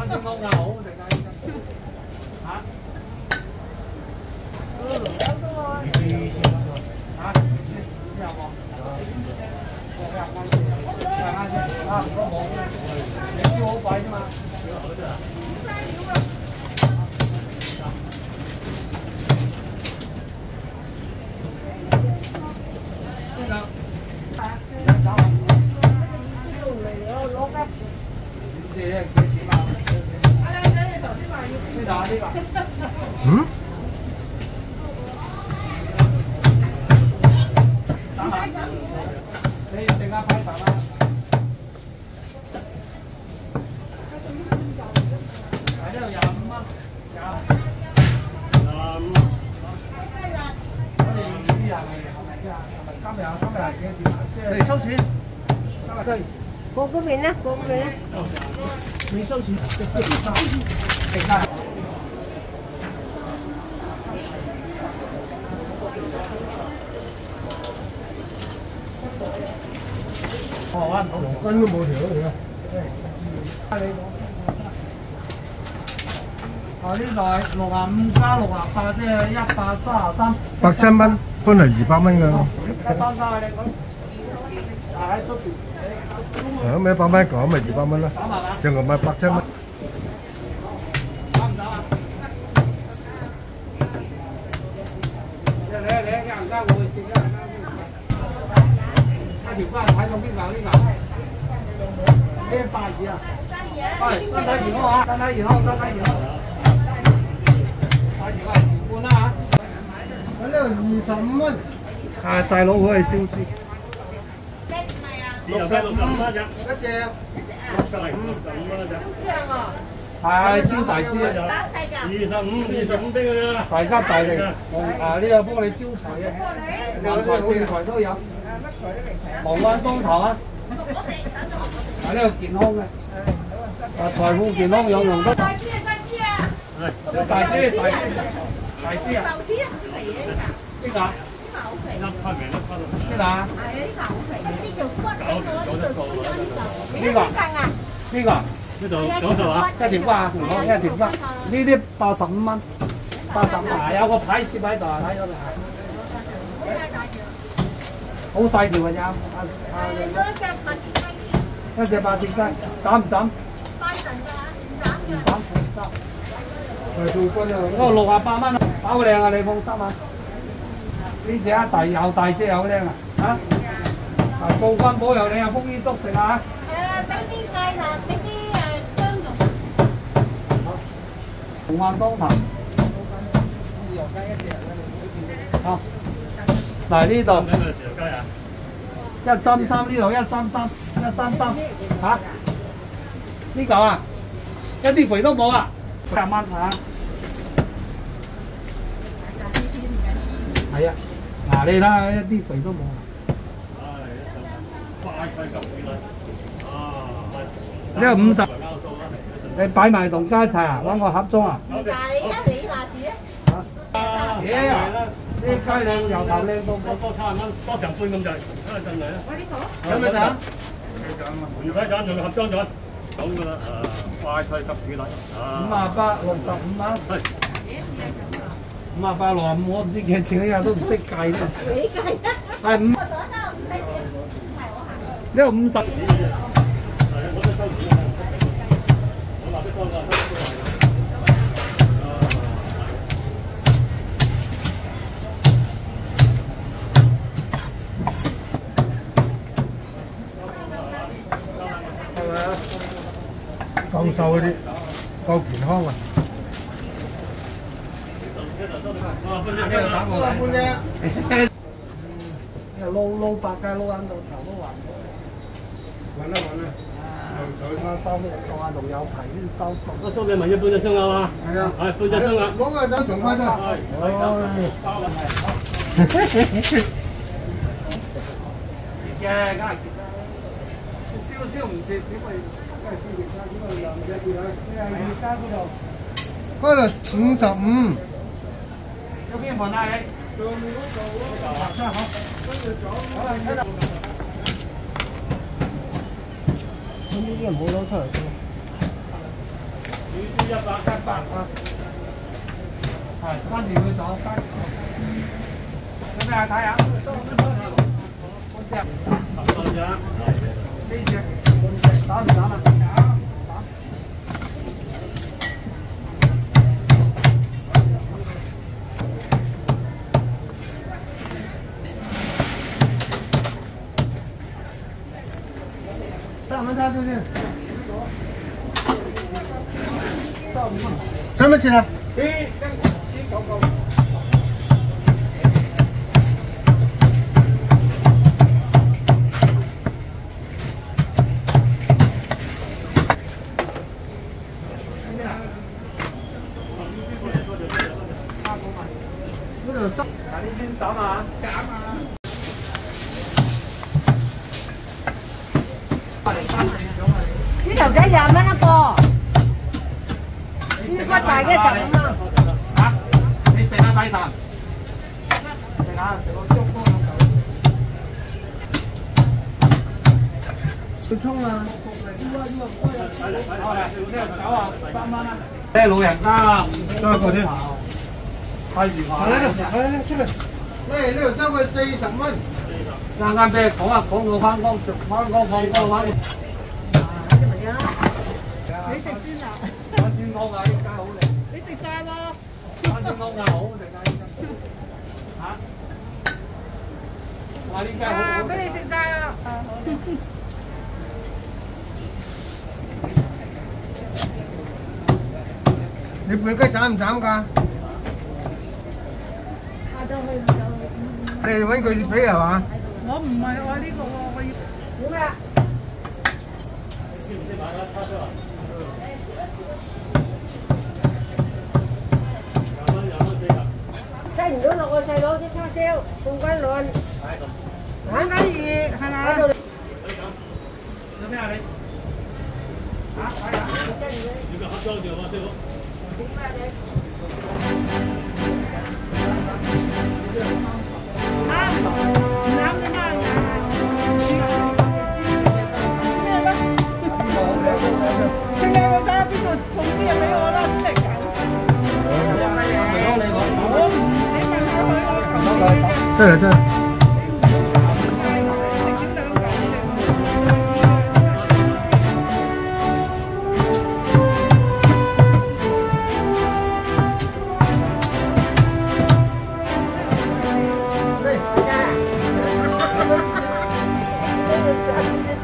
天空啊，好好食㗎。嚇？嚇？有冇？啊，唔該冇。你燒好貴啫嘛。 嗯？ 你定下牌啦。喺呢度25蚊，我哋呢係咪今日係幾多錢？嚟收錢。對， 過嗰邊啦，過嗰邊啦。 未收錢，停啦。哦， 6斤都冇條嚟啊！ 呢度係65加68，即係133。 107蚊，搬嚟200蚊㗎。 133啊，你講。喺出邊。 咁咪100蚊講咪200蚊啦，淨係賣107蚊。 走唔走啊？你間唔間我去接啊？條街睇到邊個？呢個咩82啊？係身體健康啊！身體健康，身體健康。82係條半啦嚇。 喺呢度25蚊。 係細佬可以燒豬。 65蚊一隻。65蚊一隻。 係燒大豬啊！25俾佢啦。大家大力呢個幫你招財嘅，橫財正財都有。航灣東頭啊！呢個健康嘅，財富健康樣樣都。大豬啊！大豬啊！邊個？邊啊？呢個？呢度嗰度啊！一條瓜，唔好一條瓜。呢啲85蚊，85啊！有個牌攝喺度啊，睇咗未？好細條嘅啫，一隻8隻雞，斬唔斬？唔斬得。 係做軍啊！ 嗰個68蚊啊，好靚啊！你放心啊！呢隻大又大隻又靚啊！嚇！做軍寶又靚啊，豐衣足食啊！ 俾啲芥辣，俾啲薑蓉。 紅餡當頭。好。嗱呢度133，呢度133嚇，呢嚿啊，一啲肥都冇啊，100蚊嚇。係啊，嗱你睇下，一啲肥都冇啊。呢個50，你擺埋同家一齊啊，揾個盒裝啊。 你話事啊？ 嘢啊！啲雞靚，由頭靚到多70蚊，多成半咁滯，睇下進嚟啦。 喂，呢個有咩斬？ 唔使斬，用盒裝咗，咁噶啦。快脆及魚粒。 58、65蚊。係。58、65，我唔知幾錢，日都唔識計添。 幾計得？ 係5。呢個50。 夠瘦嗰啲，夠健康啊！ 打過嚟。撈白雞撈緊到頭都暈。 揾啦！ 收當阿龍有排先收。 我收你咪要半隻雙鴨啊！ 係啊， 係半隻雙鴨。 攞個走同翻啫。 嘅，梗係結啦。燒唔切，點會梗係燒熱啦？點會又唔熱佢？你係熱家嗰度。 嗰度55。 有邊盤啊你？上面嗰度啊。真係好。跟住走。好啦，睇到。咁呢啲唔好攞出嚟嘅。 魚100 啊。係跟住佢左翻。有咩啊？睇下。 半隻。 呢隻打唔打啊？ 咱们家就是什么吃的？ 嗱，呢邊斬啊！斬啊！ 豬頭仔20蚊一個，豬骨大嘅15蚊。 嚇！你食下快餐，食下食個粥煲咁就。 不冲啊！ 3蚊啦。即係老人家多個添。 開住話。 來了，出來。那6收佢40蚊。 啱啱俾你講啊，講到翻工食翻工放工翻。 你食先啊？ 翻天光啊！依家好靚。 你食晒喎？ 翻天光啊，好食啊！依家。嚇？話呢間好好食。 俾你食晒啊！ 你背雞斬唔斬㗎？你揾佢俾係嘛？ 我唔係我呢個喎，我要點啊？擠唔到落個細佬啲叉燒，半斤兩，兩斤2係嘛？ 有咩啊你？嚇？睇下。 你個盒裝住嘛，師傅。 这个这。 对。